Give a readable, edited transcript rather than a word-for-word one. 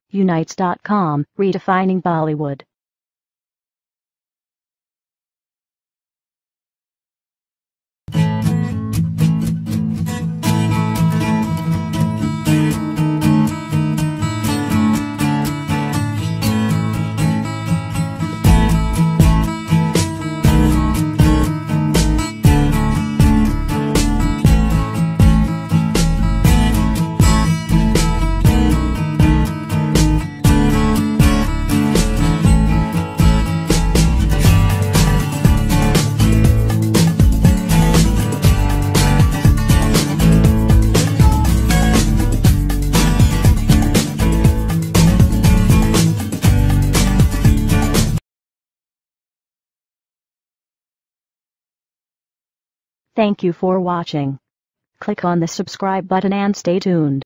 Unites.com, redefining Bollywood. Thank you for watching. Click on the subscribe button and stay tuned.